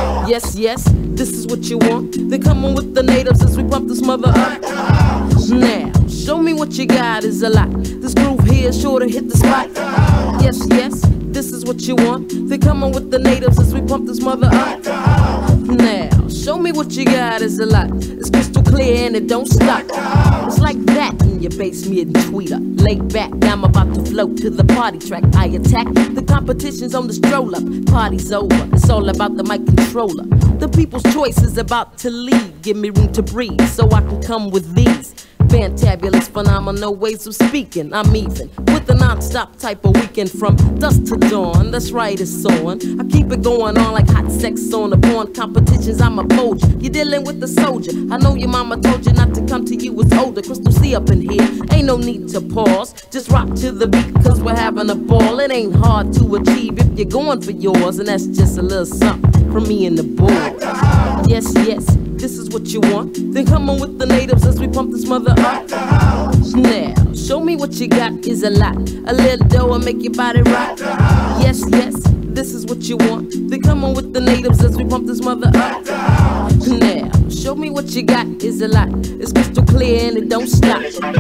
Yes, yes, this is what you want. Then come on with the natives as we pump this mother up. Now, show me what you got is a lot. This groove here is sure to hit the spot. Yes, yes, this is what you want. Then come on with the natives as we pump this mother up. Now, show me what you got is a lot. It's crystal clear and it don't stop. It's like that in your basement and tweeter. Lay back, I'm about to float to the party track. I attack, the competition's on the stroller. Party's over, it's all about the mic controller. The people's choice is about to lead. Give me room to breathe so I can come with these fantabulous, phenomenal ways of speaking. I'm even with the non-stop type of weekend from dusk to dawn. That's right, it's on. I keep it going on like hot sex on the porn competitions. I'm a bulge. You're dealing with the soldier. I know your mama told you not to come to you as older. Crystal C up in here. Ain't no need to pause. Just rock to the beat cause we're having a ball. It ain't hard to achieve if you're going for yours. And that's just a little something from me and the boys. Yes, yes, this is what you want. Then come on with the natives as we pump this mother up. Now, show me what you got is a lot. A little dough will make your body rock. Yes, yes, this is what you want. Then come on with the natives as we pump this mother up. Now, show me what you got is a lot. It's crystal clear and it don't stop.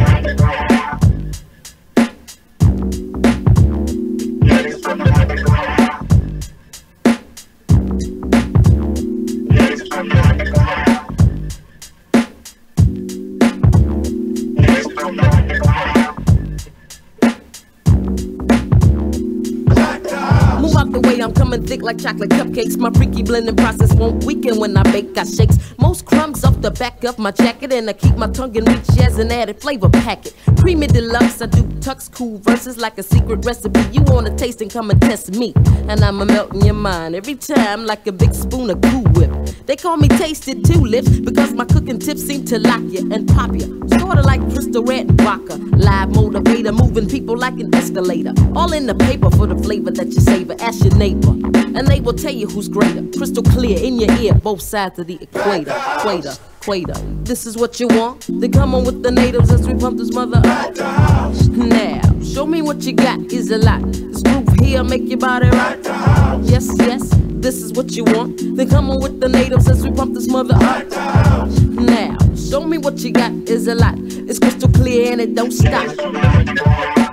The way I'm coming thick like chocolate cupcakes. My freaky blending process won't weaken when I bake. I shakes most crumbs off the back of my jacket, and I keep my tongue in reach as an added flavor packet. Creamy deluxe, I do tux cool verses like a secret recipe. You wanna taste and come and test me, and I'ma melt in your mind every time like a big spoon of Cool Whip. They call me Tasted Tulips because my cooking tips seem to lock you and pop you. Sorta like Crystal Red and Vodka. Live motivator, moving people like an escalator. All in the paper for the flavor that you savor. Ask your neighbor, and they will tell you who's greater. Crystal clear in your ear, both sides of the equator. Equator. This is what you want. Then come on with the natives as we pump this mother up. Now, show me what you got is a lot. This groove here make your body rock. Yes, yes, this is what you want. Then come on with the natives as we pump this mother up. Now, show me what you got is a lot. It's crystal clear and it don't stop.